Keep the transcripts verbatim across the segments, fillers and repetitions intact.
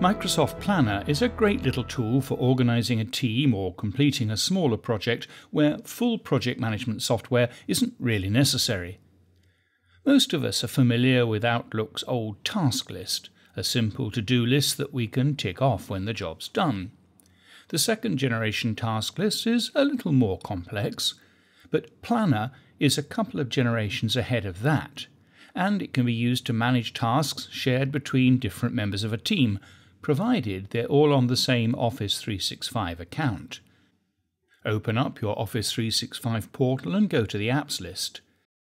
Microsoft Planner is a great little tool for organising a team or completing a smaller project where full project management software isn't really necessary. Most of us are familiar with Outlook's old task list, a simple to-do list that we can tick off when the job's done. The second generation task list is a little more complex, but Planner is a couple of generations ahead of that, and it can be used to manage tasks shared between different members of a team, provided they're all on the same Office three sixty-five account. Open up your Office three sixty-five portal and go to the Apps list.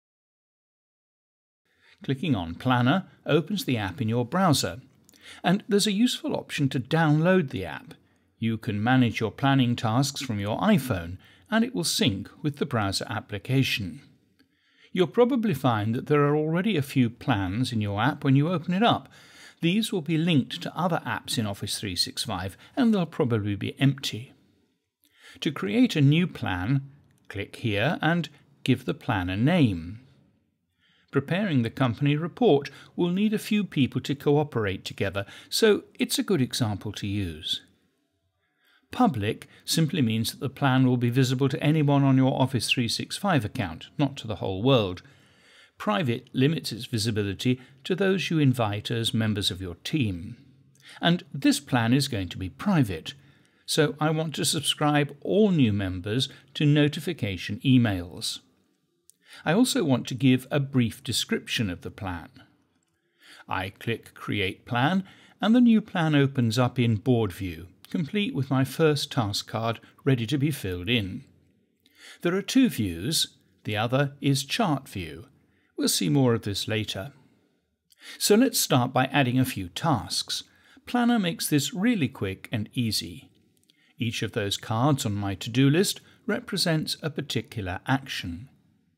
Clicking on Planner opens the app in your browser, and there's a useful option to download the app. You can manage your planning tasks from your iPhone, and it will sync with the browser application. You'll probably find that there are already a few plans in your app when you open it up. These will be linked to other apps in Office three sixty-five, and they'll probably be empty. To create a new plan, click here and give the plan a name. Preparing the company report will need a few people to cooperate together, so it's a good example to use. Public simply means that the plan will be visible to anyone on your Office three sixty-five account, not to the whole world. Private limits its visibility to those you invite as members of your team. And this plan is going to be private, so I want to subscribe all new members to notification emails. I also want to give a brief description of the plan. I click Create Plan, and the new plan opens up in Board View, complete with my first task card ready to be filled in. There are two views. The other is Chart View. We'll see more of this later. So let's start by adding a few tasks. Planner makes this really quick and easy. Each of those cards on my to-do list represents a particular action.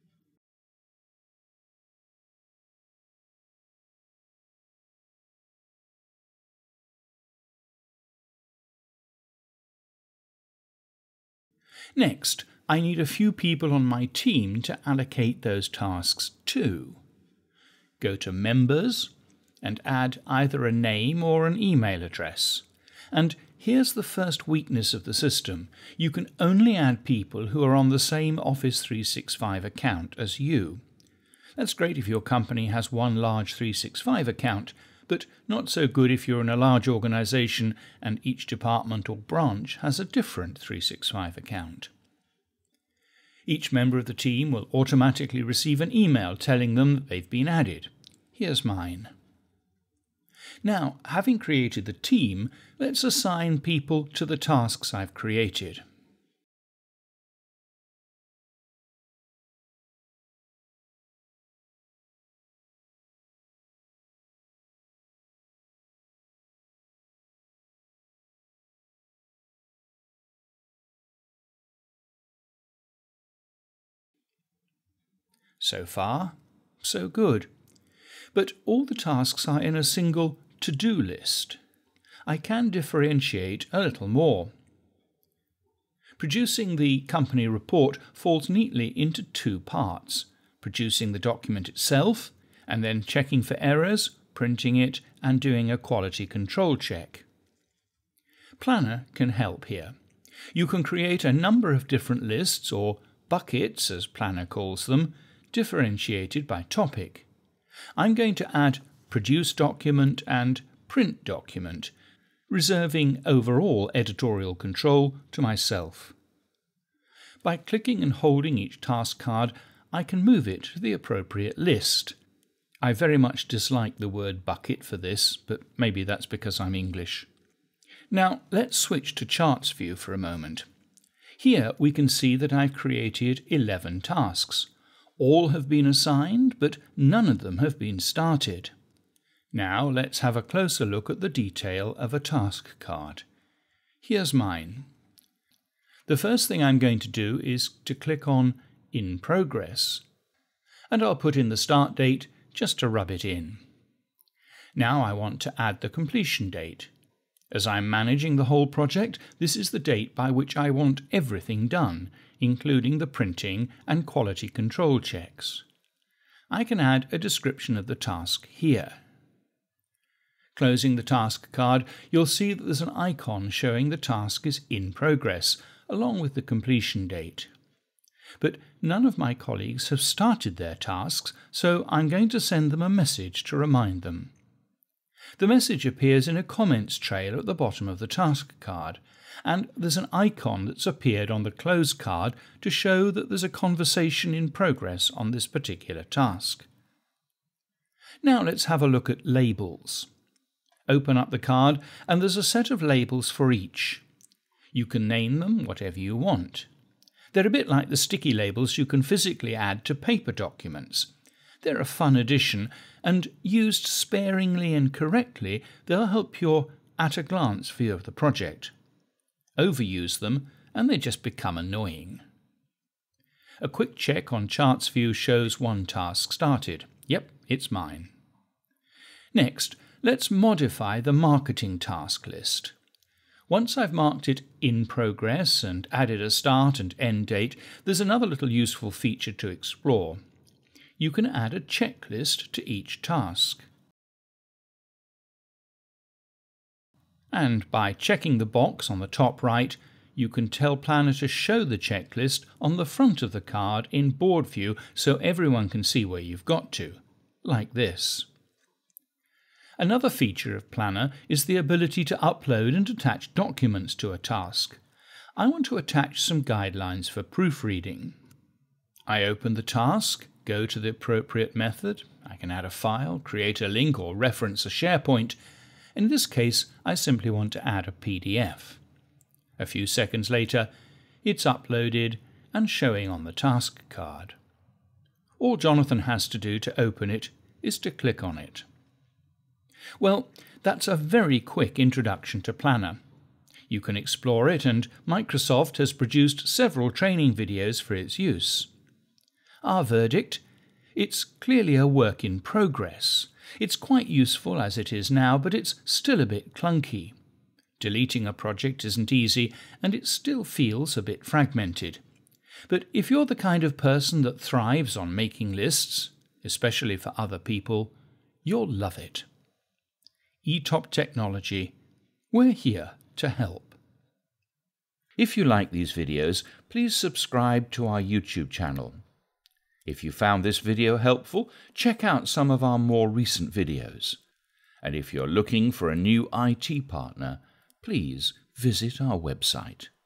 Next, I need a few people on my team to allocate those tasks to. Go to Members and add either a name or an email address. And here's the first weakness of the system. You can only add people who are on the same Office three sixty-five account as you. That's great if your company has one large three sixty-five account, but not so good if you're in a large organisation and each department or branch has a different three sixty-five account. Each member of the team will automatically receive an email telling them that they've been added. Here's mine. Now, having created the team, let's assign people to the tasks I've created. So far, so good. But all the tasks are in a single to-do list. I can differentiate a little more. Producing the company report falls neatly into two parts: producing the document itself, and then checking for errors, printing it, and doing a quality control check. Planner can help here. You can create a number of different lists, or buckets as Planner calls them, differentiated by topic. I'm going to add Produce Document and Print Document, reserving overall editorial control to myself. By clicking and holding each task card, I can move it to the appropriate list. I very much dislike the word bucket for this, but maybe that's because I'm English. Now let's switch to Charts View for a moment. Here we can see that I've created eleven tasks. All have been assigned, but none of them have been started. Now let's have a closer look at the detail of a task card. Here's mine. The first thing I'm going to do is to click on In Progress, and I'll put in the start date just to rub it in. Now I want to add the completion date. As I'm managing the whole project, this is the date by which I want everything done, including the printing and quality control checks. I can add a description of the task here. Closing the task card, you'll see that there's an icon showing the task is in progress, along with the completion date. But none of my colleagues have started their tasks, so I'm going to send them a message to remind them. The message appears in a comments trail at the bottom of the task card, and there's an icon that's appeared on the close card to show that there's a conversation in progress on this particular task. Now let's have a look at labels. Open up the card and there's a set of labels for each. You can name them whatever you want. They're a bit like the sticky labels you can physically add to paper documents. They're a fun addition, and used sparingly and correctly, they'll help your at-a-glance view of the project. Overuse them and they just become annoying. A quick check on Charts View shows one task started. Yep, it's mine. Next, let's modify the marketing task list. Once I've marked it in progress and added a start and end date, there's another little useful feature to explore. You can add a checklist to each task. And by checking the box on the top right, you can tell Planner to show the checklist on the front of the card in board view so everyone can see where you've got to, like this. Another feature of Planner is the ability to upload and attach documents to a task. I want to attach some guidelines for proofreading. I open the task, go to the appropriate method. I can add a file, create a link or reference a SharePoint. In this case, I simply want to add a P D F. A few seconds later, it's uploaded and showing on the task card. All Jonathan has to do to open it is to click on it. Well, that's a very quick introduction to Planner. You can explore it, and Microsoft has produced several training videos for its use. Our verdict? It's clearly a work in progress. It's quite useful as it is now, but it's still a bit clunky. Deleting a project isn't easy, and it still feels a bit fragmented. But if you're the kind of person that thrives on making lists, especially for other people, you'll love it. eTop Technology. We're here to help. If you like these videos, please subscribe to our YouTube channel. If you found this video helpful, check out some of our more recent videos. And if you're looking for a new I T partner, please visit our website.